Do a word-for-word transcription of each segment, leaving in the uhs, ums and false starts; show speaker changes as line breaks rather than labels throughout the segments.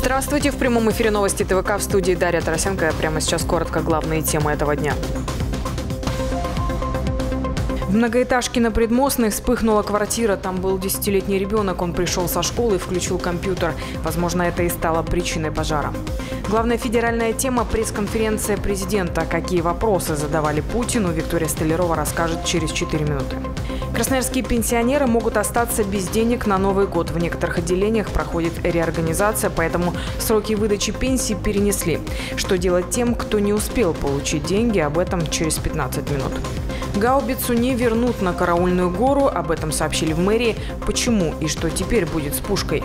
Здравствуйте! В прямом эфире новости ТВК, в студии Дарья Тарасенко. Прямо сейчас коротко главные темы этого дня. В многоэтажке на Предмостной вспыхнула квартира. Там был десятилетний ребенок. Он пришел со школы и включил компьютер. Возможно, это и стало причиной пожара. Главная федеральная тема – пресс-конференция президента. Какие вопросы задавали Путину, Виктория Столярова расскажет через четыре минуты. Красноярские пенсионеры могут остаться без денег на Новый год. В некоторых отделениях проходит реорганизация, поэтому сроки выдачи пенсий перенесли. Что делать тем, кто не успел получить деньги, об этом через пятнадцать минут. Гаубицу не вернут на Караульную гору. Об этом сообщили в мэрии. Почему и что теперь будет с пушкой?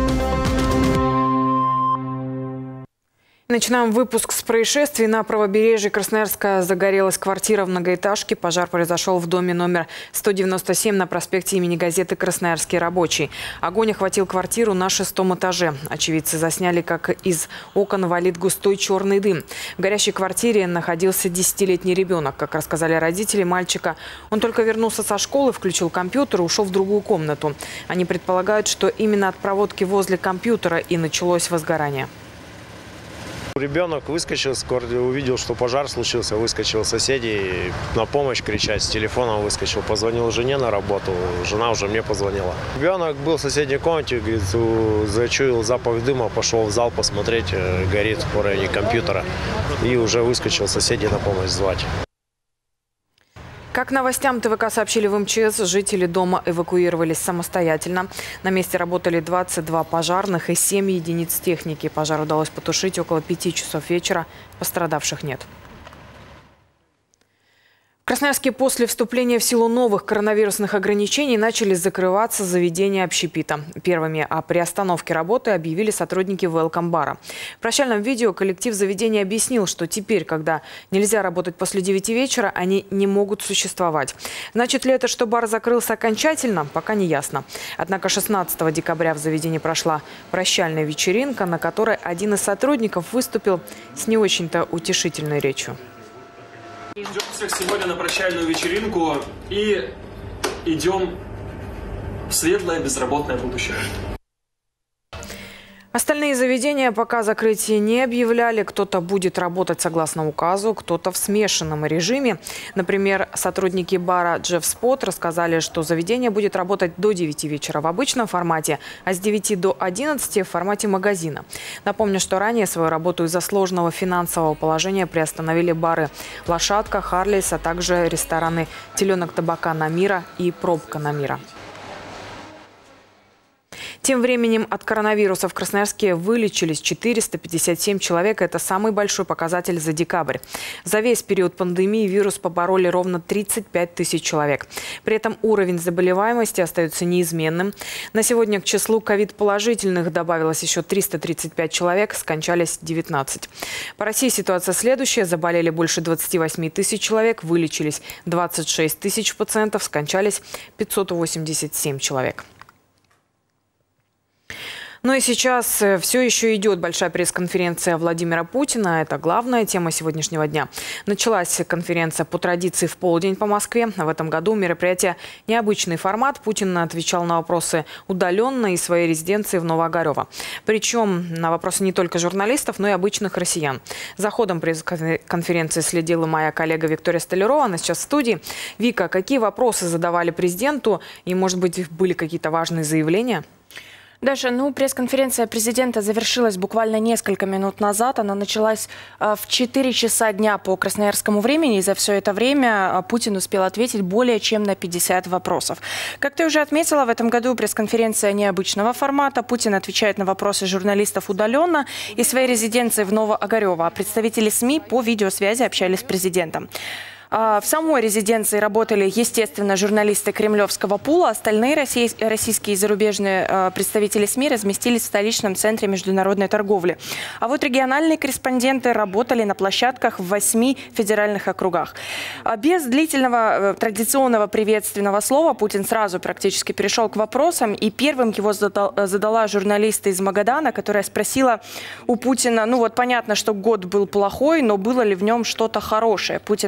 Начинаем выпуск с происшествий. На правобережье Красноярска загорелась квартира в многоэтажке. Пожар произошел в доме номер сто девяносто семь на проспекте имени газеты «Красноярский рабочий». Огонь охватил квартиру на шестом этаже. Очевидцы засняли, как из окон валит густой черный дым. В горящей квартире находился десятилетний ребенок. Как рассказали родители мальчика, он только вернулся со школы, включил компьютер и ушел в другую комнату. Они предполагают, что именно от проводки возле компьютера и началось возгорание.
Ребенок выскочил с квартиры, увидел, что пожар случился, выскочил соседей на помощь кричать, с телефоном выскочил, позвонил жене на работу, жена уже мне позвонила. Ребенок был в соседней комнате, говорит, зачуял запах дыма, пошел в зал посмотреть, горит в районе компьютера, и уже выскочил соседей на помощь звать.
Как новостям ТВК сообщили в МЧС, жители дома эвакуировались самостоятельно. На месте работали двадцать два пожарных и семь единиц техники. Пожар удалось потушить около пяти часов вечера. Пострадавших нет. В Красноярске после вступления в силу новых коронавирусных ограничений начали закрываться заведения общепита. Первыми о приостановке работы объявили сотрудники велком-бара. В прощальном видео коллектив заведения объяснил, что теперь, когда нельзя работать после девяти вечера, они не могут существовать. Значит ли это, что бар закрылся окончательно, пока не ясно. Однако шестнадцатого декабря в заведении прошла прощальная вечеринка, на которой один из сотрудников выступил с не очень-то утешительной речью.
Ждем всех сегодня на прощальную вечеринку и идем в светлое безработное будущее.
Остальные заведения пока закрытие не объявляли. Кто-то будет работать согласно указу, кто-то в смешанном режиме. Например, сотрудники бара «Джефф Спот» рассказали, что заведение будет работать до девяти вечера в обычном формате, а с девяти до одиннадцати в формате магазина. Напомню, что ранее свою работу из-за сложного финансового положения приостановили бары «Лошадка», «Харлейс», а также рестораны «Теленок табака Намира» и «Пробка Намира». Тем временем от коронавируса в Красноярске вылечились четыреста пятьдесят семь человек. Это самый большой показатель за декабрь. За весь период пандемии вирус побороли ровно тридцать пять тысяч человек. При этом уровень заболеваемости остается неизменным. На сегодня к числу ковид-положительных добавилось еще триста тридцать пять человек, скончались девятнадцать. По России ситуация следующая. Заболели больше двадцати восьми тысяч человек, вылечились двадцать шесть тысяч пациентов, скончались пятьсот восемьдесят семь человек. Ну и сейчас все еще идет большая пресс-конференция Владимира Путина. Это главная тема сегодняшнего дня. Началась конференция по традиции в полдень по Москве. В этом году мероприятие необычный формат. Путин отвечал на вопросы удаленно из своей резиденции в Новоогарево. Причем на вопросы не только журналистов, но и обычных россиян. За ходом пресс-конференции следила моя коллега Виктория Столярова. Она сейчас в студии. Вика, какие вопросы задавали президенту? И, может быть, были какие-то важные заявления?
Даша, ну, пресс-конференция президента завершилась буквально несколько минут назад. Она началась в четыре часа дня по красноярскому времени. И за все это время Путин успел ответить более чем на пятьдесят вопросов. Как ты уже отметила, в этом году пресс-конференция необычного формата. Путин отвечает на вопросы журналистов удаленно из своей резиденции в Новоогарево. Представители СМИ по видеосвязи общались с президентом. В самой резиденции работали, естественно, журналисты кремлевского пула. Остальные российские и зарубежные представители СМИ разместились в столичном центре международной торговли. А вот региональные корреспонденты работали на площадках в восьми федеральных округах. Без длительного традиционного приветственного слова Путин сразу практически перешел к вопросам. И первым его задала журналист из Магадана, которая спросила у Путина, ну вот понятно, что год был плохой, но было ли в нем что-то хорошее? Путин ответил,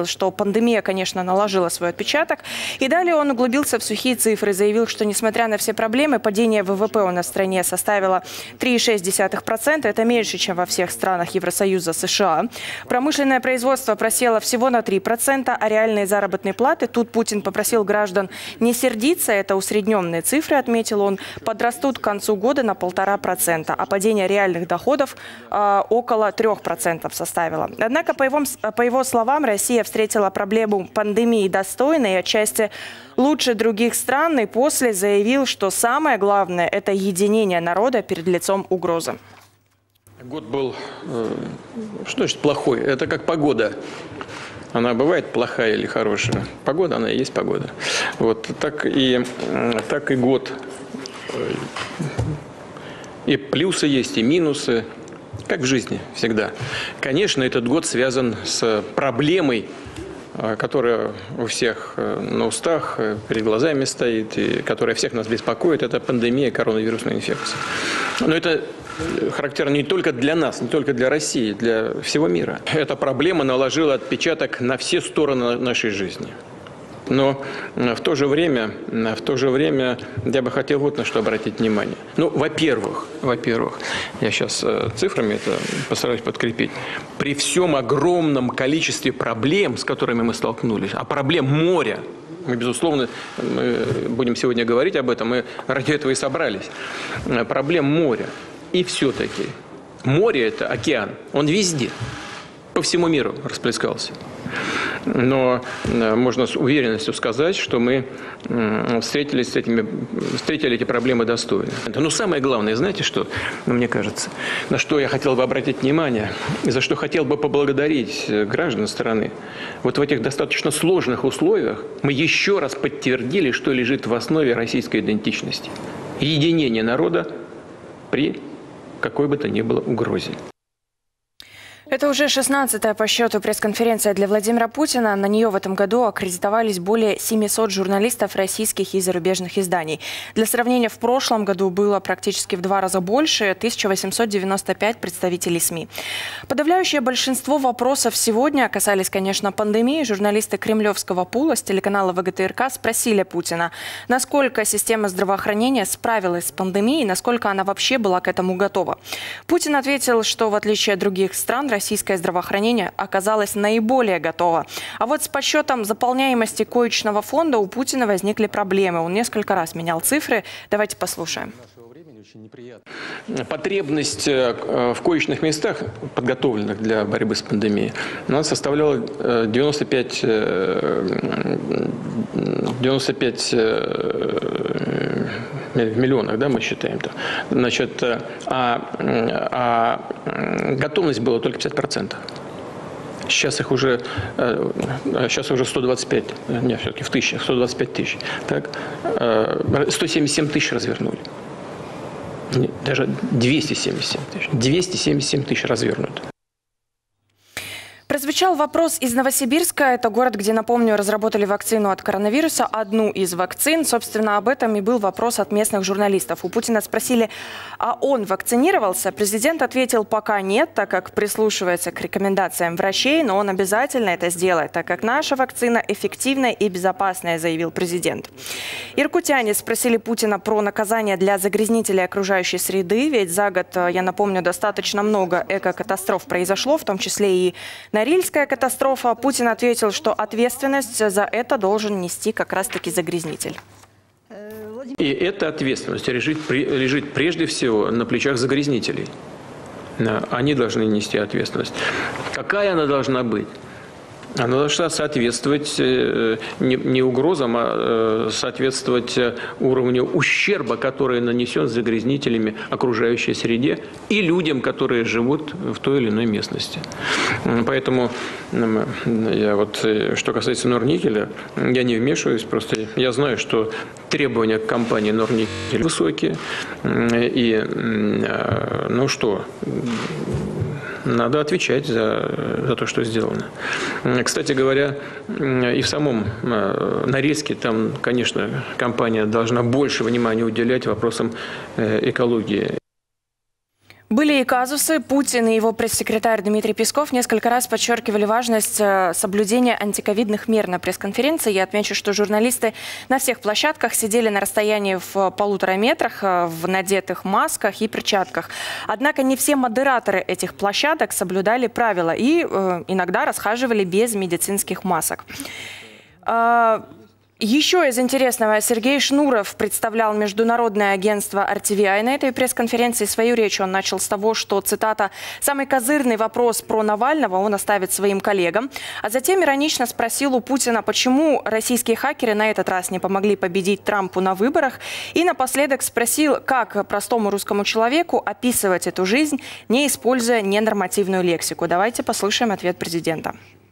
что пандемия, конечно, наложила свой отпечаток. И далее он углубился в сухие цифры, заявил, что несмотря на все проблемы, падение ВВП у нас в стране составило три и шесть десятых процента. Это меньше, чем во всех странах Евросоюза, США. Промышленное производство просело всего на три процента, а реальные заработные платы, тут Путин попросил граждан не сердиться, это усредненные цифры, отметил он, подрастут к концу года на полтора процента, а падение реальных доходов э, около трех процентов составило. Однако, по его, по его словам, Россия встретила проблему пандемии достойно и отчасти лучше других стран, и после заявил, что самое главное – это единение народа перед лицом угрозы.
Год был, э, что значит плохой? Это как погода. Она бывает плохая или хорошая. Погода, она и есть погода. Вот так и, так и год. И плюсы есть, и минусы. Как в жизни всегда. Конечно, этот год связан с проблемой, которая у всех на устах, перед глазами стоит, и которая всех нас беспокоит. Это пандемия коронавирусной инфекции. Но это характерно не только для нас, не только для России, для всего мира. Эта проблема наложила отпечаток на все стороны нашей жизни. Но в то же время, в то же время я бы хотел вот на что обратить внимание. Ну, во-первых, во-первых, я сейчас цифрами это постараюсь подкрепить. При всем огромном количестве проблем, с которыми мы столкнулись, а проблем море, мы, безусловно, мы будем сегодня говорить об этом, мы ради этого и собрались, проблем моря. И все-таки море – это океан, он везде, по всему миру расплескался. Но можно с уверенностью сказать, что мы встретились с этими, встретили эти проблемы достойно. Но самое главное, знаете что, мне кажется, на что я хотел бы обратить внимание, и за что хотел бы поблагодарить граждан страны. Вот в этих достаточно сложных условиях мы еще раз подтвердили, что лежит в основе российской идентичности. Единение народа при какой бы то ни было угрозе.
Это уже шестнадцатая по счету пресс-конференция для Владимира Путина. На нее в этом году аккредитовались более семисот журналистов российских и зарубежных изданий. Для сравнения, в прошлом году было практически в два раза больше – тысяча восемьсот девяносто пять представителей СМИ. Подавляющее большинство вопросов сегодня касались, конечно, пандемии. Журналисты кремлевского пула с телеканала ВГТРК спросили Путина, насколько система здравоохранения справилась с пандемией, насколько она вообще была к этому готова. Путин ответил, что в отличие от других стран, российское здравоохранение оказалось наиболее готово. А вот с подсчетом заполняемости коечного фонда у Путина возникли проблемы. Он несколько раз менял цифры. Давайте послушаем.
Потребность в коечных местах, подготовленных для борьбы с пандемией, она составляла девяносто пять, девяносто пять в миллионах, да, мы считаем. -то. Значит, а, а готовность была только пятьдесят процентов. Сейчас их уже, сейчас уже сто двадцать пять, нет, все-таки в тысячах, сто двадцать пять тысяч. Так, сто семьдесят семь тысяч развернули. Даже двести семьдесят семь тысяч. двести семьдесят семь тысяч развернуто.
Прозвучал вопрос из Новосибирска. Это город, где, напомню, разработали вакцину от коронавируса, одну из вакцин. Собственно, об этом и был вопрос от местных журналистов. У Путина спросили, а он вакцинировался? Президент ответил, пока нет, так как прислушивается к рекомендациям врачей, но он обязательно это сделает, так как наша вакцина эффективная и безопасная, заявил президент. Иркутяне спросили Путина про наказание для загрязнителей окружающей среды, ведь за год, я напомню, достаточно много эко-катастроф произошло, в том числе и Норильская катастрофа. Путин ответил, что ответственность за это должен нести как раз-таки загрязнитель.
И эта ответственность лежит, лежит прежде всего на плечах загрязнителей. Они должны нести ответственность. Какая она должна быть? Она должна соответствовать не угрозам, а соответствовать уровню ущерба, который нанесен загрязнителями окружающей среде и людям, которые живут в той или иной местности. Поэтому, я вот, что касается Норникеля, я не вмешиваюсь, просто я знаю, что требования к компании Норникель высокие. И, ну что... Надо отвечать за, за то, что сделано. Кстати говоря, и в самом Норильске, там, конечно, компания должна больше внимания уделять вопросам экологии.
Были и казусы. Путин и его пресс-секретарь Дмитрий Песков несколько раз подчеркивали важность соблюдения антиковидных мер на пресс-конференции. Я отмечу, что журналисты на всех площадках сидели на расстоянии в полутора метрах, в надетых масках и перчатках. Однако не все модераторы этих площадок соблюдали правила и э, иногда расхаживали без медицинских масок. Еще из интересного, Сергей Шнуров представлял международное агентство эр ти ви ай на этой пресс-конференции. Свою речь он начал с того, что, цитата, «самый козырный вопрос про Навального он оставит своим коллегам». А затем иронично спросил у Путина, почему российские хакеры на этот раз не помогли победить Трампу на выборах. И напоследок спросил, как простому русскому человеку описывать эту жизнь, не используя ненормативную лексику. Давайте послушаем ответ президента.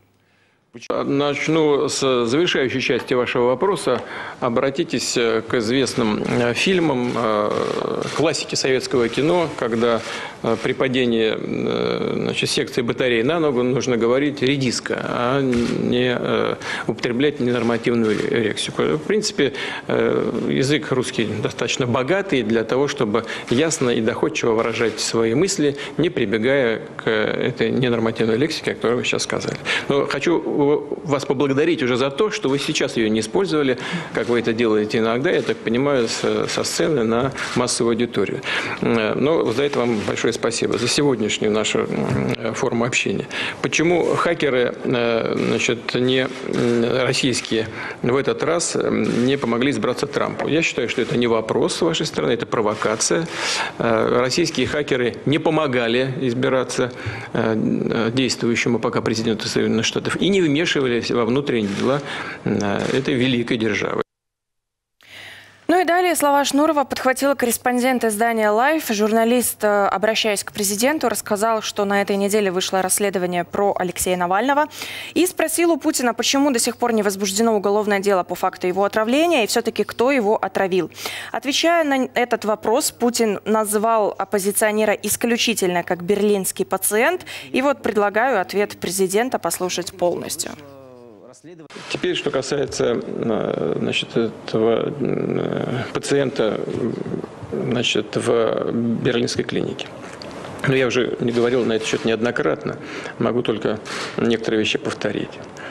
Начну с завершающей части вашего вопроса. Обратитесь к известным фильмам, классики советского кино, когда при падении, значит, секции батареи на ногу нужно говорить редиска, а не употреблять ненормативную лексику. В принципе, язык русский достаточно богатый для того, чтобы ясно и доходчиво выражать свои мысли, не прибегая к этой ненормативной лексике, о которой вы сейчас сказали. Но хочу вас поблагодарить уже за то, что вы сейчас ее не использовали, как вы это делаете иногда, я так понимаю, со сцены на массовую аудиторию. Но за это вам большое спасибо, за сегодняшнюю нашу форму общения. Почему хакеры, значит, не российские в этот раз не помогли избраться Трампу? Я считаю, что это не вопрос с вашей стороны, это провокация. Российские хакеры не помогали избираться действующему пока президенту Соединенных Штатов и не вмешивались во внутренние дела этой великой державы.
Ну и далее слова Шнурова подхватила корреспондент издания «Лайф». Журналист, обращаясь к президенту, рассказал, что на этой неделе вышло расследование про Алексея Навального. И спросил у Путина, почему до сих пор не возбуждено уголовное дело по факту его отравления и все-таки кто его отравил. Отвечая на этот вопрос, Путин назвал оппозиционера исключительно как берлинский пациент. И вот предлагаю ответ президента послушать полностью.
Теперь, что касается, значит, этого пациента, значит, в берлинской клинике. Но я уже не говорил на этот счет неоднократно, могу только некоторые вещи повторить.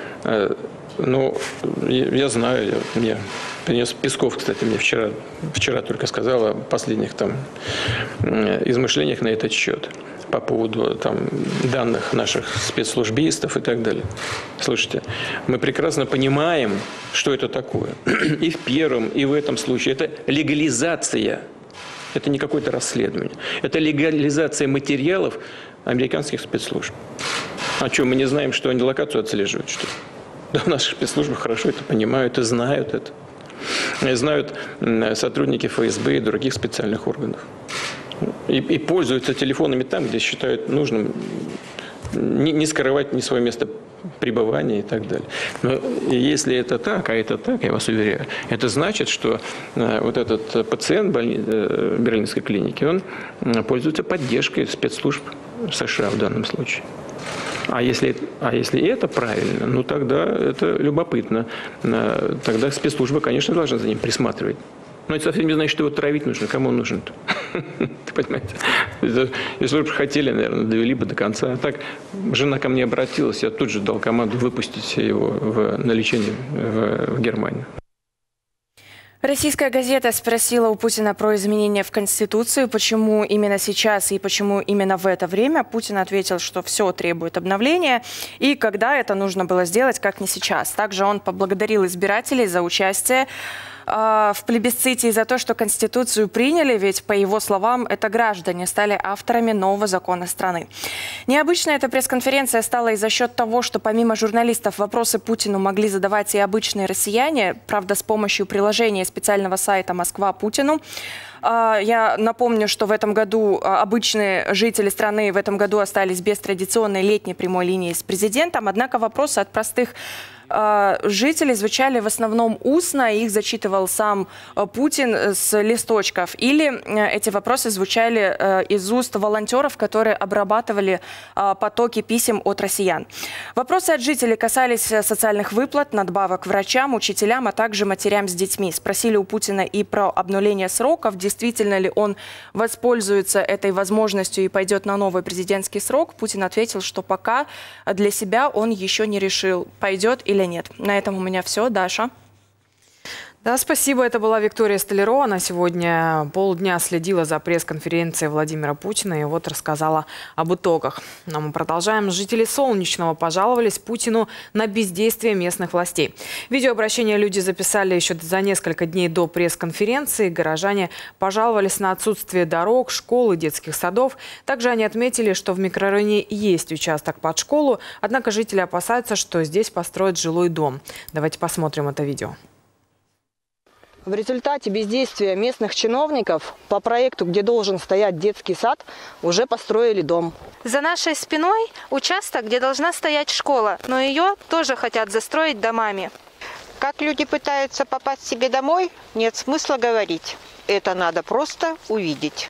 Ну, я знаю, я, мне принес Песков, кстати, мне вчера, вчера только сказал о последних там измышлениях на этот счет по поводу там данных наших спецслужбистов и так далее. Слушайте, мы прекрасно понимаем, что это такое. И в первом, и в этом случае это легализация. Это не какое-то расследование. Это легализация материалов американских спецслужб. А что, мы не знаем, что они локацию отслеживают, что ли? Да, наши спецслужбы хорошо это понимают и знают это. И знают сотрудники эф эс бэ и других специальных органов. И, и пользуются телефонами там, где считают нужным не, не скрывать ни свое место пребывания и так далее. Но если это так, а это так, я вас уверяю, это значит, что э, вот этот пациент больни, э, берлинской клиники, он э, пользуется поддержкой спецслужб США в данном случае. А если, а если это правильно, ну тогда это любопытно. Э, тогда спецслужбы, конечно, должны за ним присматривать. Но это совсем не значит, что его травить нужно. Кому он нужен-то? Ты понимаете? Если бы хотели, наверное, довели бы до конца. А так жена ко мне обратилась, я тут же дал команду выпустить его в, на лечение в, в Германию.
Российская газета спросила у Путина про изменения в Конституцию, почему именно сейчас и почему именно в это время. Путин ответил, что все требует обновления и когда это нужно было сделать, как не сейчас. Также он поблагодарил избирателей за участие в плебисците и за то, что Конституцию приняли, ведь, по его словам, это граждане стали авторами нового закона страны. Необычная эта пресс-конференция стала и за счет того, что помимо журналистов вопросы Путину могли задавать и обычные россияне, правда, с помощью приложения специального сайта «Москва Путину». Я напомню, что в этом году обычные жители страны в этом году остались без традиционной летней прямой линии с президентом, однако вопросы от простых жители звучали в основном устно, их зачитывал сам Путин с листочков. Или эти вопросы звучали из уст волонтеров, которые обрабатывали потоки писем от россиян. Вопросы от жителей касались социальных выплат, надбавок врачам, учителям, а также матерям с детьми. Спросили у Путина и про обнуление сроков, действительно ли он воспользуется этой возможностью и пойдет на новый президентский срок, Путин ответил, что пока для себя он еще не решил, пойдет или нет. На этом у меня все. Даша.
Да, спасибо. Это была Виктория Столярова. Она сегодня полдня следила за пресс-конференцией Владимира Путина и вот рассказала об итогах. Но мы продолжаем. Жители Солнечного пожаловались Путину на бездействие местных властей. Видеообращение люди записали еще за несколько дней до пресс-конференции. Горожане пожаловались на отсутствие дорог, школ и детских садов. Также они отметили, что в микрорайоне есть участок под школу, однако жители опасаются, что здесь построят жилой дом. Давайте посмотрим это видео.
В результате бездействия местных чиновников по проекту, где должен стоять детский сад, уже построили дом.
За нашей спиной участок, где должна стоять школа, но ее тоже хотят застроить домами.
Как люди пытаются попасть себе домой, нет смысла говорить. Это надо просто увидеть.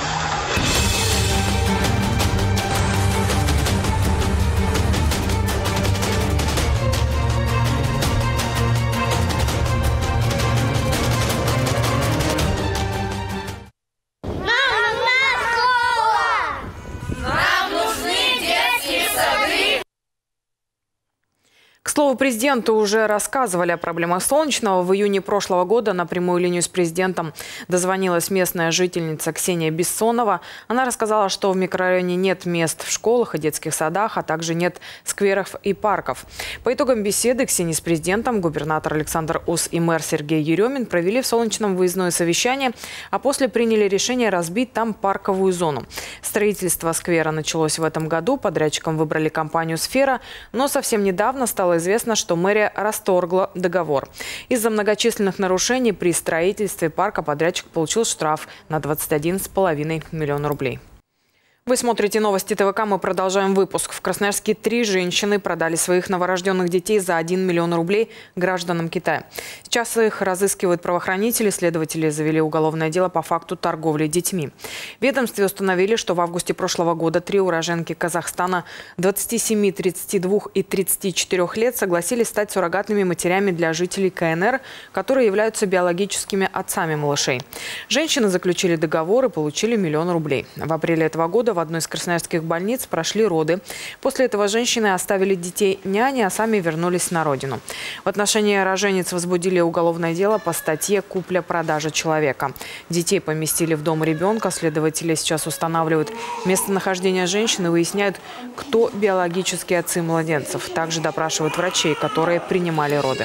К слову, президенту уже рассказывали о проблемах Солнечного. В июне прошлого года на прямую линию с президентом дозвонилась местная жительница Ксения Бессонова. Она рассказала, что в микрорайоне нет мест в школах и детских садах, а также нет скверов и парков. По итогам беседы Ксении с президентом губернатор Александр Ус и мэр Сергей Еремин провели в Солнечном выездное совещание, а после приняли решение разбить там парковую зону. Строительство сквера началось в этом году. Подрядчиком выбрали компанию «Сфера», но совсем недавно стало известно, что мэрия расторгла договор. Из-за многочисленных нарушений при строительстве парка подрядчик получил штраф на двадцать один с половиной миллиона рублей. Вы смотрите новости ТВК, мы продолжаем выпуск. В Красноярске три женщины продали своих новорожденных детей за один миллион рублей гражданам Китая. Сейчас их разыскивают правоохранители. Следователи завели уголовное дело по факту торговли детьми. В ведомстве установили, что в августе прошлого года три уроженки Казахстана двадцати семи, тридцати двух и тридцати четырёх лет согласились стать суррогатными матерями для жителей КНР, которые являются биологическими отцами малышей. Женщины заключили договор и получили миллион рублей. В апреле этого года в одной из красноярских больниц прошли роды. После этого женщины оставили детей няни, а сами вернулись на родину. В отношении рожениц возбудили уголовное дело по статье «Купля-продажа человека». Детей поместили в дом ребенка. Следователи сейчас устанавливают местонахождение женщин и выясняют, кто биологические отцы младенцев. Также допрашивают врачей, которые принимали роды.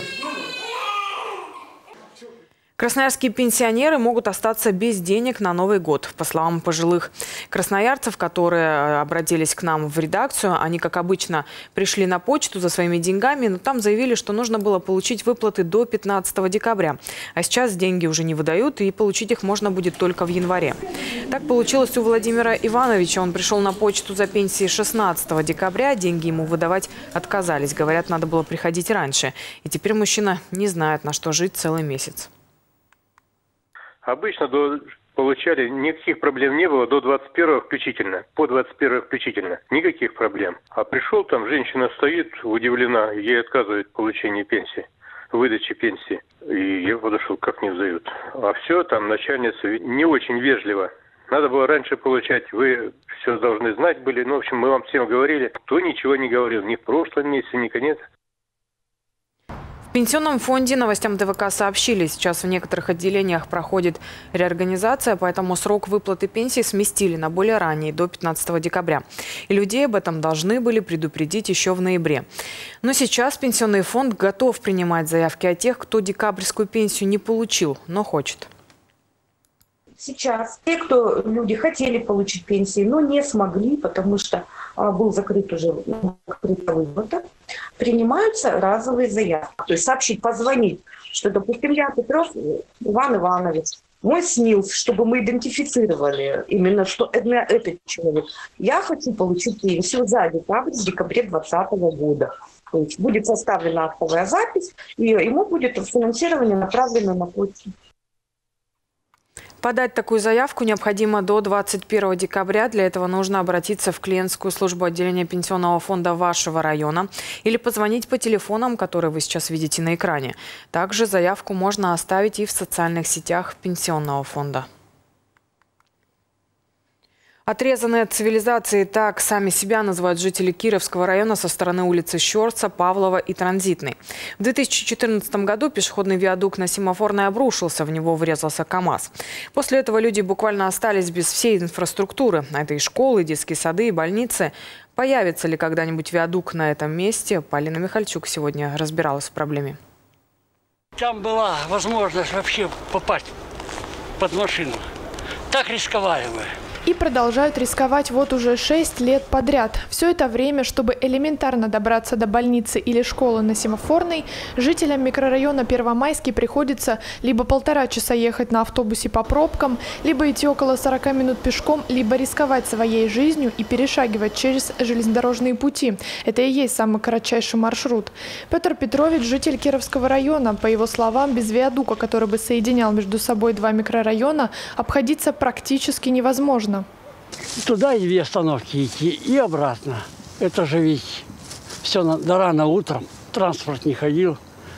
Красноярские пенсионеры могут остаться без денег на Новый год. По словам пожилых красноярцев, которые обратились к нам в редакцию, они, как обычно, пришли на почту за своими деньгами, но там заявили, что нужно было получить выплаты до пятнадцатого декабря. А сейчас деньги уже не выдают, и получить их можно будет только в январе. Так получилось у Владимира Ивановича. Он пришел на почту за пенсией шестнадцатого декабря, деньги ему выдавать отказались. Говорят, надо было приходить раньше. И теперь мужчина не знает, на что жить целый месяц.
Обычно до, получали, никаких проблем не было до двадцать первого включительно, по двадцать первое включительно, никаких проблем. А пришел там, женщина стоит, удивлена, ей отказывают в получении пенсии, выдаче пенсии. И я подошел, как не выдают. А все, там начальница не очень вежливо. Надо было раньше получать, вы все должны знать были. Ну, в общем, мы вам всем говорили, кто ничего не говорил, ни в прошлом месяце, ни конец.
В Пенсионном фонде новостям ТВК сообщили, сейчас в некоторых отделениях проходит реорганизация, поэтому срок выплаты пенсии сместили на более ранний, до пятнадцатого декабря. И людей об этом должны были предупредить еще в ноябре. Но сейчас Пенсионный фонд готов принимать заявки от тех, кто декабрьскую пенсию не получил, но хочет.
Сейчас те, кто люди хотели получить пенсии, но не смогли, потому что а, был закрыт уже закрытая выплата, принимаются разовые заявки. То есть сообщить, позвонить, что, допустим, я Петров Иван Иванович, мой СНИЛС, чтобы мы идентифицировали именно, что это этот человек. Я хочу получить пенсию за декабрь, с декабря двадцатого года. То есть будет составлена актовая запись, и ему будет финансирование направлено на почту.
Подать такую заявку необходимо до двадцать первого декабря. Для этого нужно обратиться в клиентскую службу отделения Пенсионного фонда вашего района или позвонить по телефонам, которые вы сейчас видите на экране. Также заявку можно оставить и в социальных сетях Пенсионного фонда. Отрезанные от цивилизации, так сами себя называют жители Кировского района со стороны улицы Щорца, Павлова и Транзитной. В две тысячи четырнадцатом году пешеходный виадук на Семафорной обрушился, в него врезался КАМАЗ. После этого люди буквально остались без всей инфраструктуры. Это и школы, и детские сады, и больницы. Появится ли когда-нибудь виадук на этом месте? Полина Михальчук сегодня разбиралась в проблеме.
Там была возможность вообще попасть под машину. Так рисковали мы.
И продолжают рисковать вот уже шесть лет подряд. Все это время, чтобы элементарно добраться до больницы или школы на Семафорной, жителям микрорайона Первомайский приходится либо полтора часа ехать на автобусе по пробкам, либо идти около сорока минут пешком, либо рисковать своей жизнью и перешагивать через железнодорожные пути. Это и есть самый кратчайший маршрут. Петр Петрович – житель Кировского района. По его словам, без виадука, который бы соединял между собой два микрорайона, обходиться практически невозможно.
Туда и две остановки идти, и обратно. Это же ведь все на, до рано утром, транспорт не ходил.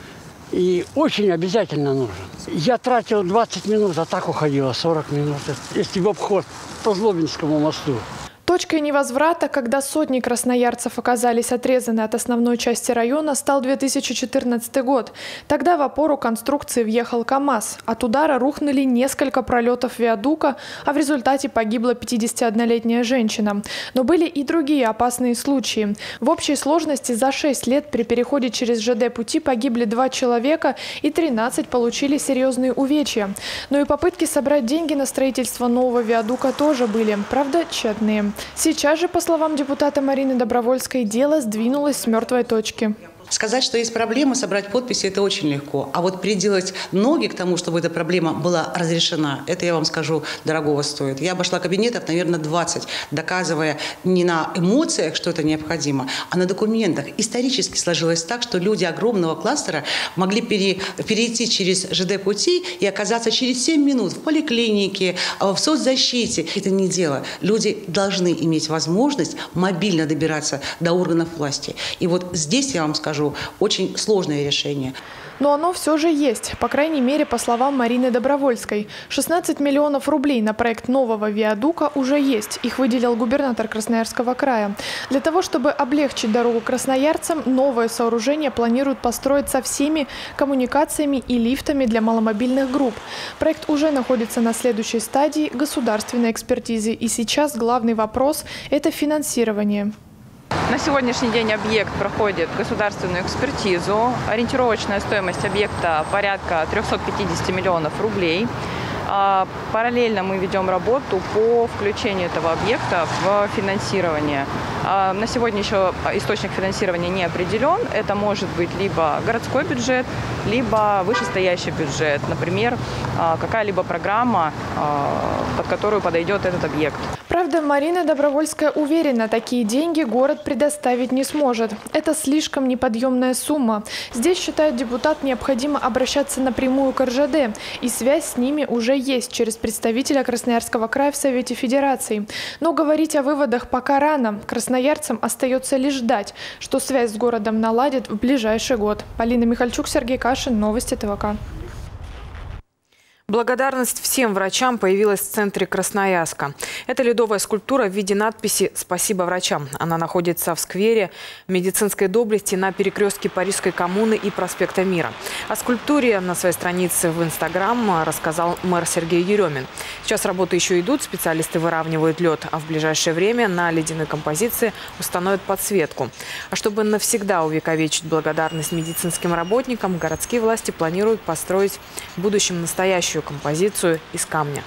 И очень обязательно нужен. Я тратил двадцать минут, а так уходило сорок минут, если в обход по Злобинскому мосту.
Точкой невозврата, когда сотни красноярцев оказались отрезаны от основной части района, стал две тысячи четырнадцатый год. Тогда в опору конструкции въехал КАМАЗ. От удара рухнули несколько пролетов виадука, а в результате погибла пятидесятиоднолетняя женщина. Но были и другие опасные случаи. В общей сложности за шесть лет при переходе через ЖД-пути погибли два человека и тринадцать получили серьезные увечья. Но и попытки собрать деньги на строительство нового виадука тоже были, правда, тщетные. Сейчас же, по словам депутата Марины Добровольской, дело сдвинулось с мертвой точки.
Сказать, что есть проблема, собрать подписи – это очень легко. А вот приделать ноги к тому, чтобы эта проблема была разрешена, это, я вам скажу, дорогого стоит. Я обошла кабинетов, наверное, двадцать, доказывая не на эмоциях, что это необходимо, а на документах. Исторически сложилось так, что люди огромного кластера могли пере, перейти через ЖД-пути и оказаться через семь минут в поликлинике, в соцзащите. Это не дело. Люди должны иметь возможность мобильно добираться до органов власти. И вот здесь, я вам скажу, очень сложное решение.
Но оно все же есть, по крайней мере, по словам Марины Добровольской. шестнадцать миллионов рублей на проект нового виадука уже есть. Их выделил губернатор Красноярского края. Для того, чтобы облегчить дорогу красноярцам, новое сооружение планируют построить со всеми коммуникациями и лифтами для маломобильных групп. Проект уже находится на следующей стадии государственной экспертизы. И сейчас главный вопрос – это финансирование.
На сегодняшний день объект проходит государственную экспертизу. Ориентировочная стоимость объекта порядка трёхсот пятидесяти миллионов рублей. Параллельно мы ведем работу по включению этого объекта в финансирование. На сегодня еще источник финансирования не определен. Это может быть либо городской бюджет, либо вышестоящий бюджет. Например, какая-либо программа, под которую подойдет этот объект.
Правда, Марина Добровольская уверена, такие деньги город предоставить не сможет. Это слишком неподъемная сумма. Здесь, считает депутат, необходимо обращаться напрямую к эр жэ дэ. И связь с ними уже есть через представителя Красноярского края в Совете Федерации. Но говорить о выводах пока рано. Красноярцам остается лишь ждать, что связь с городом наладят в ближайший год. Полина Михальчук, Сергей Кашин, Новости тэ вэ ка.
Благодарность всем врачам появилась в центре Красноярска. Это ледовая скульптура в виде надписи «Спасибо врачам». Она находится в сквере медицинской доблести на перекрестке Парижской коммуны и проспекта Мира. О скульптуре на своей странице в Инстаграм рассказал мэр Сергей Еремин. Сейчас работы еще идут, специалисты выравнивают лед, а в ближайшее время на ледяной композиции установят подсветку. А чтобы навсегда увековечить благодарность медицинским работникам, городские власти планируют построить в будущем настоящую композицию из камня.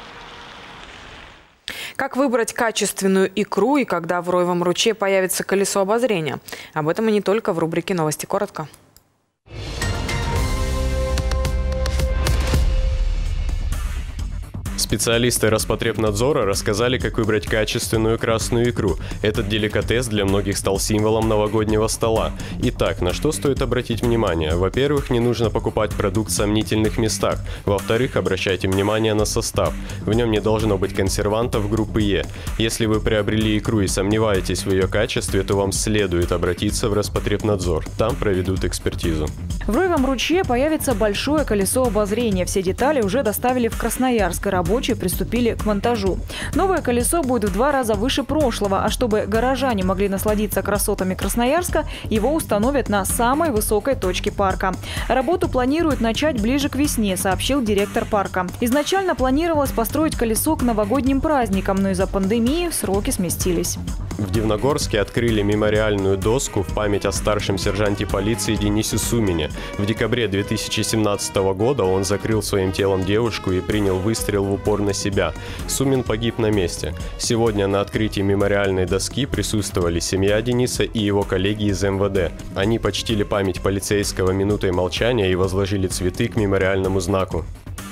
Как выбрать качественную икру и когда в Роевом ручье появится колесо обозрения? Об этом и не только в рубрике «Новости коротко».
Специалисты Роспотребнадзора рассказали, как выбрать качественную красную икру. Этот деликатес для многих стал символом новогоднего стола. Итак, на что стоит обратить внимание? Во-первых, не нужно покупать продукт в сомнительных местах. Во-вторых, обращайте внимание на состав. В нем не должно быть консервантов группы Е. Если вы приобрели икру и сомневаетесь в ее качестве, то вам следует обратиться в Роспотребнадзор. Там проведут экспертизу.
В Роевом ручье появится большое колесо обозрения. Все детали уже доставили в Красноярск. Работы случае приступили к монтажу. Новое колесо будет в два раза выше прошлого, а чтобы горожане могли насладиться красотами Красноярска, его установят на самой высокой точке парка. Работу планируют начать ближе к весне, сообщил директор парка. Изначально планировалось построить колесо к новогодним праздникам, но из-за пандемии сроки сместились.
В Дивногорске открыли мемориальную доску в память о старшем сержанте полиции Денисе Сумине. В декабре две тысячи семнадцатого года он закрыл своим телом девушку и принял выстрел в упор на себя. Сумин погиб на месте. Сегодня на открытии мемориальной доски присутствовали семья Дениса и его коллеги из эм вэ дэ. Они почтили память полицейского минутой молчания и возложили цветы к мемориальному знаку.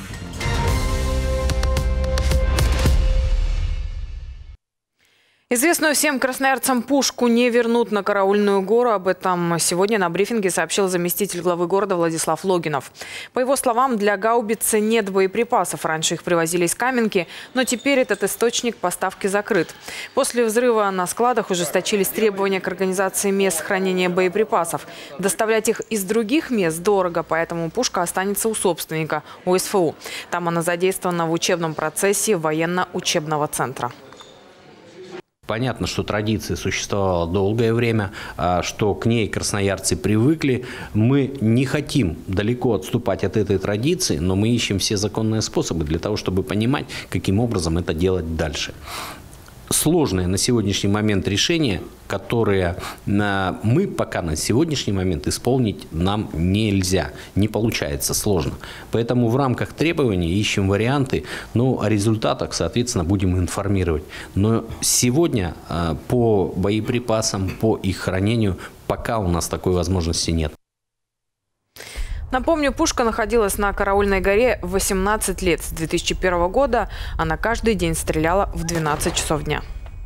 Известную всем красноярцам пушку не вернут на Караульную гору. Об этом сегодня на брифинге сообщил заместитель главы города Владислав Логинов. По его словам, для гаубицы нет боеприпасов. Раньше их привозили из Каменки, но теперь этот источник поставки закрыт. После взрыва на складах ужесточились требования к организации мест хранения боеприпасов. Доставлять их из других мест дорого, поэтому пушка останется у собственника, у эс эф у. Там она задействована в учебном процессе военно-учебного центра.
Понятно, что традиция существовала долгое время, что к ней красноярцы привыкли. Мы не хотим далеко отступать от этой традиции, но мы ищем все законные способы для того, чтобы понимать, каким образом это делать дальше. Сложное на сегодняшний момент решение, которое мы пока на сегодняшний момент исполнить нам нельзя, не получается, сложно. Поэтому в рамках требований ищем варианты, но о результатах, соответственно, будем информировать. Но сегодня по боеприпасам, по их хранению пока у нас такой возможности нет.
Напомню, пушка находилась на Караульной горе восемнадцать лет. С две тысячи первого года она каждый день стреляла в двенадцать часов дня.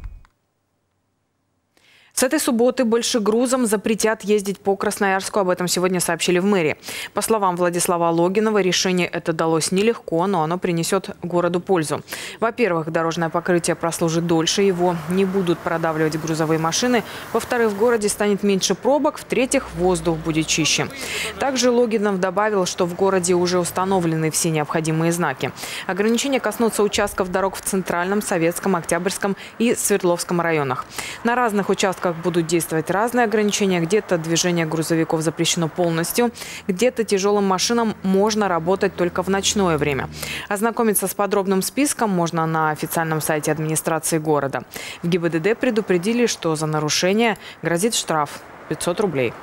С этой субботы больше грузом запретят ездить по Красноярску. Об этом сегодня сообщили в мэрии. По словам Владислава Логинова, решение это далось нелегко, но оно принесет городу пользу. Во-первых, дорожное покрытие прослужит дольше, его не будут продавливать грузовые машины. Во-вторых, в городе станет меньше пробок. В-третьих, воздух будет чище. Также Логинов добавил, что в городе уже установлены все необходимые знаки. Ограничения коснутся участков дорог в Центральном, Советском, Октябрьском и Свердловском районах. На разных участках будут действовать разные ограничения. Где-то движение грузовиков запрещено полностью, где-то тяжелым машинам можно работать только в ночное время. Ознакомиться с подробным списком можно на официальном сайте администрации города. В гэ и бэ дэ дэ предупредили, что за нарушение грозит штраф пятьсот рублей.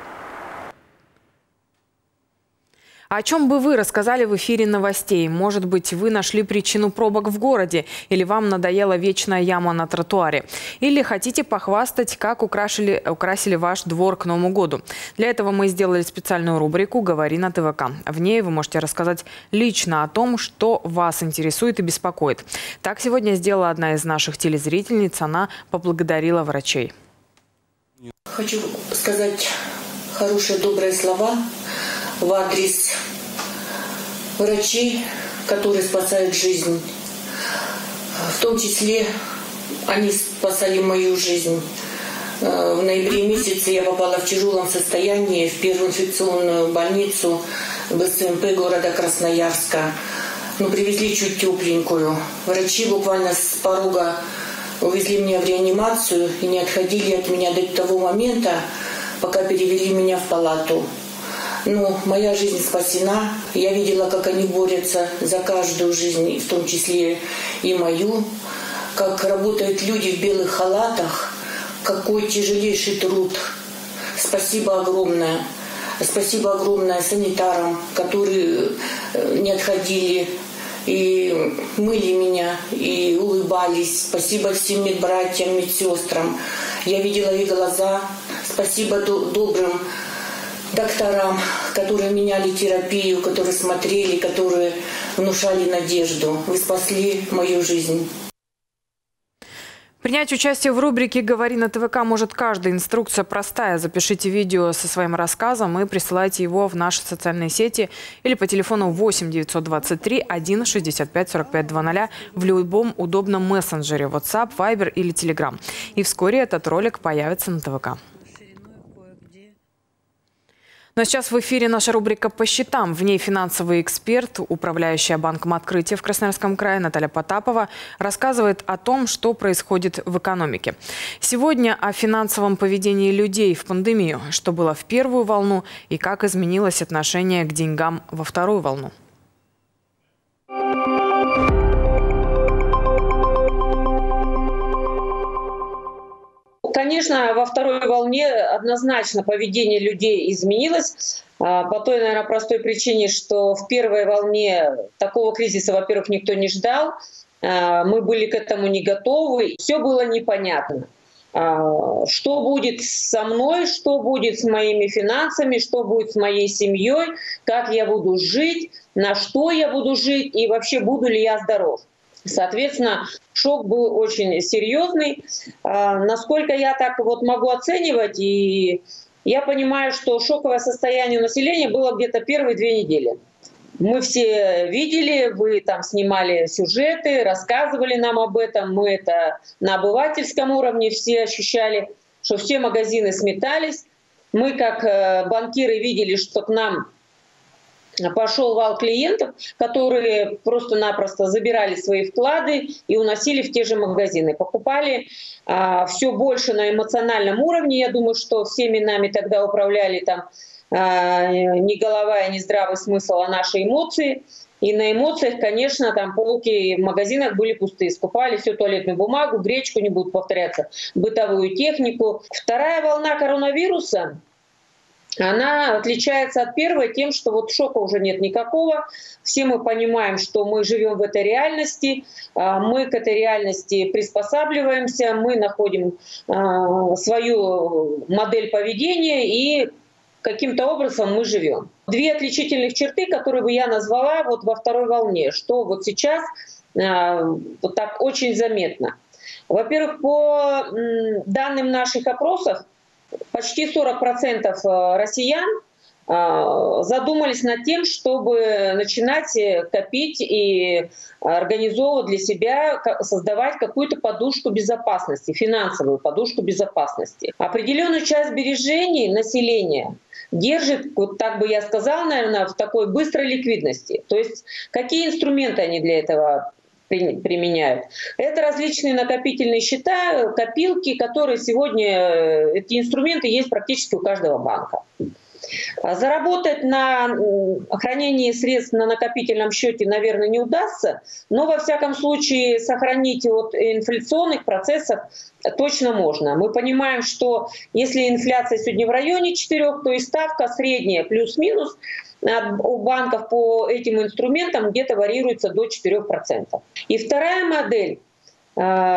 О чем бы вы рассказали в эфире новостей? Может быть, вы нашли причину пробок в городе? Или вам надоела вечная яма на тротуаре? Или хотите похвастать, как украсили, украсили ваш двор к Новому году? Для этого мы сделали специальную рубрику «Говори на тэ вэ ка». В ней вы можете рассказать лично о том, что вас интересует и беспокоит. Так сегодня сделала одна из наших телезрительниц. Она поблагодарила врачей.
Хочу сказать хорошие, добрые слова в адрес врачей, которые спасают жизнь. В том числе они спасали мою жизнь. В ноябре месяце я попала в тяжелом состоянии в первую инфекционную больницу бэ эс эм пэ города Красноярска. Ну, привезли чуть тепленькую. Врачи буквально с порога увезли меня в реанимацию и не отходили от меня до того момента, пока перевели меня в палату. Ну, моя жизнь спасена. Я видела, как они борются за каждую жизнь, в том числе и мою. Как работают люди в белых халатах. Какой тяжелейший труд. Спасибо огромное. Спасибо огромное санитарам, которые не отходили и мыли меня, и улыбались. Спасибо всем медбратьям, медсестрам. Я видела их глаза. Спасибо добрым докторам, которые меняли терапию, которые смотрели, которые внушали надежду. Вы спасли мою жизнь.
Принять участие в рубрике «Говори на тэ вэ ка» может каждый. Инструкция простая. Запишите видео со своим рассказом и присылайте его в наши социальные сети или по телефону восемь девятьсот двадцать три один шестьдесят пять сорок пять двадцать в любом удобном мессенджере – WhatsApp, Viber или Telegram. И вскоре этот ролик появится на тэ вэ ка. Ну а сейчас в эфире наша рубрика «По счетам». В ней финансовый эксперт, управляющая Банком Открытия в Красноярском крае Наталья Потапова рассказывает о том, что происходит в экономике. Сегодня о финансовом поведении людей в пандемию, что было в первую волну и как изменилось отношение к деньгам во вторую волну.
Конечно, во второй волне однозначно поведение людей изменилось по той, наверное, простой причине, что в первой волне такого кризиса, во-первых, никто не ждал, мы были к этому не готовы, все было непонятно. Что будет со мной, что будет с моими финансами, что будет с моей семьей, как я буду жить, на что я буду жить и вообще буду ли я здоров. Соответственно, шок был очень серьезный. Насколько я так вот могу оценивать, и я понимаю, что шоковое состояние населения было где-то первые две недели. Мы все видели, вы там снимали сюжеты, рассказывали нам об этом. Мы это на обывательском уровне все ощущали, что все магазины сметались. Мы как банкиры видели, что к нам пошел вал клиентов, которые просто-напросто забирали свои вклады и уносили в те же магазины. Покупали а, все больше на эмоциональном уровне. Я думаю, что всеми нами тогда управляли там а, не голова и не здравый смысл, а наши эмоции. И на эмоциях, конечно, там полки в магазинах были пустые. Скупали всю туалетную бумагу, гречку, не буду повторяться, бытовую технику. Вторая волна коронавируса, она отличается от первой тем, что вот шока уже нет никакого. Все мы понимаем, что мы живем в этой реальности, мы к этой реальности приспосабливаемся, мы находим свою модель поведения и каким-то образом мы живем. Две отличительных черты, которые бы я назвала вот во второй волне, что вот сейчас вот так очень заметно. Во-первых, по данным наших опросов, почти сорок процентов россиян задумались над тем, чтобы начинать копить и организовывать для себя, создавать какую-то подушку безопасности, финансовую подушку безопасности. Определенную часть сбережений населения держит, вот так бы я сказала, наверное, в такой быстрой ликвидности. То есть какие инструменты они для этого применяют? Это различные накопительные счета, копилки, которые сегодня, эти инструменты есть практически у каждого банка. Заработать на хранении средств на накопительном счете, наверное, не удастся, но во всяком случае сохранить от инфляционных процессов точно можно. Мы понимаем, что если инфляция сегодня в районе четырёх, то и ставка средняя плюс-минус у банков по этим инструментам где-то варьируется до четырёх процентов. И вторая модель –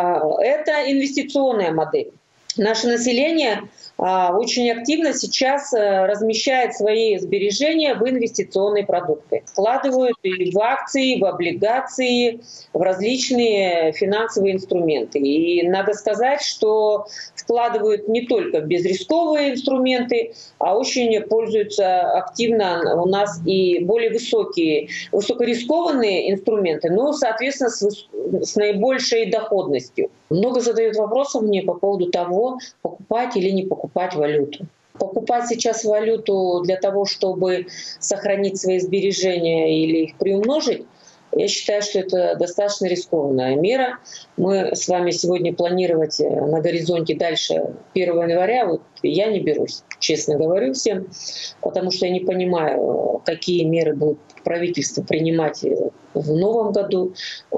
это инвестиционная модель. Наше население очень активно сейчас размещает свои сбережения в инвестиционные продукты. Вкладывают и в акции, в облигации, в различные финансовые инструменты. И надо сказать, что вкладывают не только в безрисковые инструменты, а очень пользуются активно у нас и более высокие, высокорискованные инструменты, но, соответственно, с, с наибольшей доходностью. Много задают вопросов мне по поводу того, покупать или не покупать валюту. Покупать сейчас валюту для того, чтобы сохранить свои сбережения или их приумножить, я считаю, что это достаточно рискованная мера. Мы с вами сегодня планировать на горизонте дальше первого января, вот я не берусь, честно говорю всем, потому что я не понимаю, какие меры будет правительство принимать в новом году,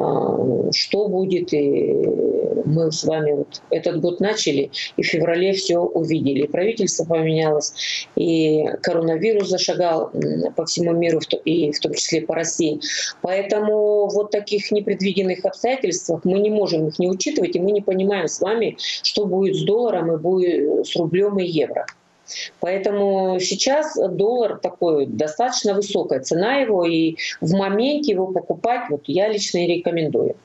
что будет. И мы с вами вот этот год начали, и в феврале все увидели. И правительство поменялось, и коронавирус зашагал по всему миру, и в том числе по России. Поэтому вот таких непредвиденных обстоятельствах мы не можем их не учитывать, и мы не понимаем с вами, что будет с долларом и будет с рублем и евро. Поэтому сейчас доллар такой, достаточно высокая цена его, и в моменте его покупать вот я лично и рекомендую.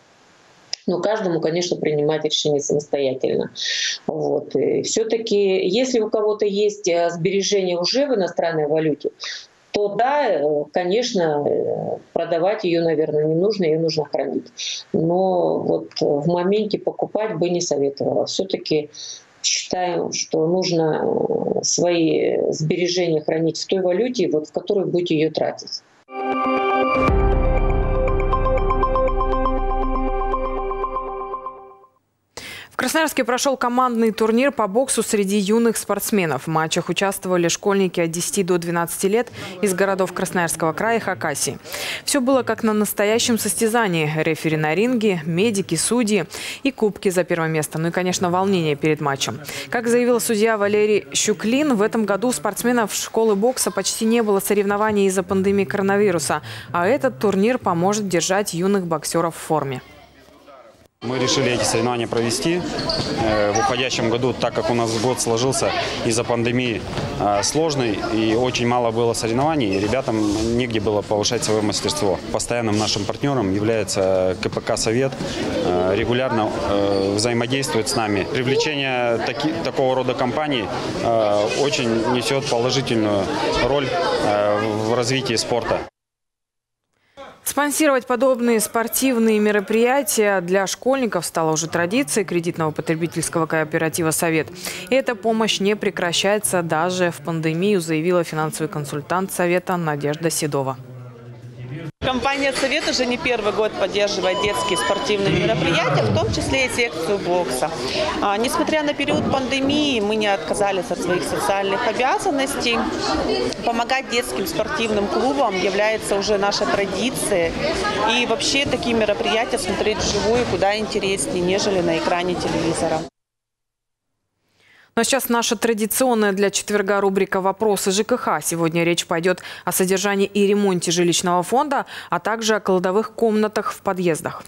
Но каждому, конечно, принимать решение самостоятельно. Вот. Все-таки, если у кого-то есть сбережения уже в иностранной валюте, то да, конечно, продавать ее, наверное, не нужно, ее нужно хранить. Но вот в моменте покупать бы не советовала. Все-таки считаем, что нужно свои сбережения хранить в той валюте, вот, в которую будете ее тратить.
В Красноярске прошел командный турнир по боксу среди юных спортсменов. В матчах участвовали школьники от десяти до двенадцати лет из городов Красноярского края и Хакасии. Все было как на настоящем состязании. Рефери на ринге, медики, судьи и кубки за первое место. Ну и, конечно, волнение перед матчем. Как заявил судья Валерий Щуклин, в этом году у спортсменов школы бокса почти не было соревнований из-за пандемии коронавируса. А этот турнир поможет держать юных боксеров в форме.
Мы решили эти соревнования провести в уходящем году, так как у нас год сложился из-за пандемии сложный и очень мало было соревнований, ребятам негде было повышать свое мастерство. Постоянным нашим партнером является ка пэ ка «Совет», регулярно взаимодействует с нами. Привлечение таки, такого рода компаний очень несет положительную роль в развитии спорта.
Спонсировать подобные спортивные мероприятия для школьников стало уже традицией кредитного потребительского кооператива «Совет». И эта помощь не прекращается даже в пандемию, заявила финансовый консультант Совета Надежда Седова.
Компания «Совет» уже не первый год поддерживает детские спортивные мероприятия, в том числе и секцию бокса. А, несмотря на период пандемии, мы не отказались от своих социальных обязанностей. Помогать детским спортивным клубам является уже нашей традицией. И вообще такие мероприятия смотреть вживую куда интереснее, нежели на экране телевизора.
Ну а сейчас наша традиционная для четверга рубрика «Вопросы Жэ Ка Ха». Сегодня речь пойдет о содержании и ремонте жилищного фонда, а также о кладовых комнатах в подъездах.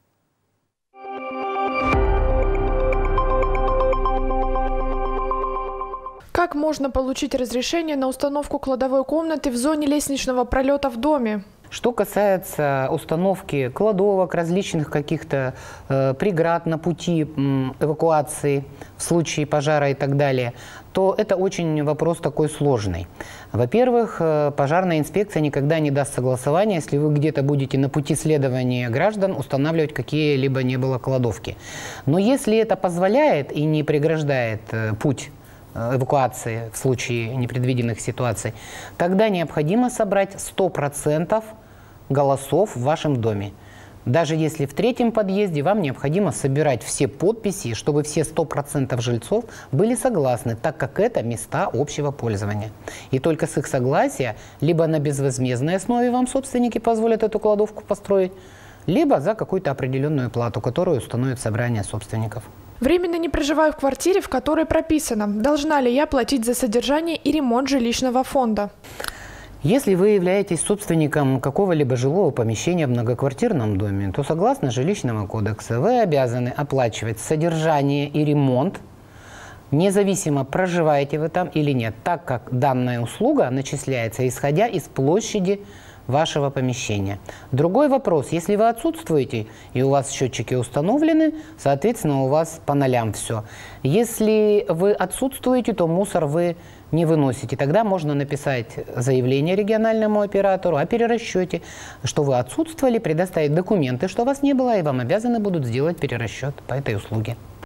Как можно получить разрешение на установку кладовой комнаты в зоне лестничного пролета в доме?
Что касается установки кладовок, различных каких-то э, преград на пути э, эвакуации в случае пожара и так далее, то это очень вопрос такой сложный. Во-первых, э, пожарная инспекция никогда не даст согласования, если вы где-то будете на пути следования граждан устанавливать какие-либо не было кладовки. Но если это позволяет и не преграждает э, путь эвакуации в случае непредвиденных ситуаций, тогда необходимо собрать сто процентов голосов в вашем доме. Даже если в третьем подъезде, вам необходимо собирать все подписи, чтобы все сто процентов жильцов были согласны, так как это места общего пользования. И только с их согласия, либо на безвозмездной основе вам собственники позволят эту кладовку построить, либо за какую-то определенную плату, которую установит собрание собственников.
Временно не проживаю в квартире, в которой прописано. Должна ли я платить за содержание и ремонт жилищного фонда?
Если вы являетесь собственником какого-либо жилого помещения в многоквартирном доме, то согласно жилищного кодекса вы обязаны оплачивать содержание и ремонт, независимо проживаете вы там или нет, так как данная услуга начисляется исходя из площади вашего помещения. Другой вопрос, если вы отсутствуете и у вас счетчики установлены, соответственно, у вас по нолям все. Если вы отсутствуете, то мусор вы не выносите. Тогда можно написать заявление региональному оператору о перерасчете, что вы отсутствовали, предоставить документы, что вас не было, и вам обязаны будут сделать перерасчет по этой услуге.